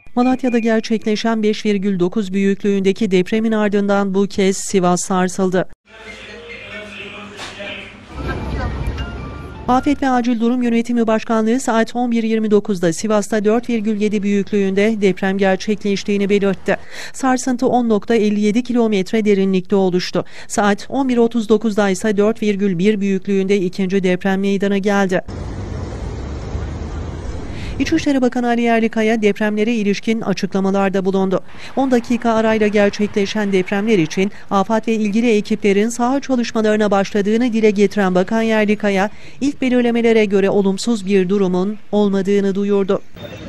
Malatya'da gerçekleşen 5,9 büyüklüğündeki depremin ardından bu kez Sivas sarsıldı. Afet ve Acil Durum Yönetimi Başkanlığı saat 11.29'da Sivas'ta 4,7 büyüklüğünde deprem gerçekleştiğini belirtti. Sarsıntı 10,57 kilometre derinlikte oluştu. Saat 11.39'da ise 4,1 büyüklüğünde ikinci deprem meydana geldi. İçişleri Bakanı Ali Yerlikaya depremlere ilişkin açıklamalarda bulundu. 10 dakika arayla gerçekleşen depremler için AFAD ve ilgili ekiplerin saha çalışmalarına başladığını dile getiren Bakan Yerlikaya, ilk belirlemelere göre olumsuz bir durumun olmadığını duyurdu.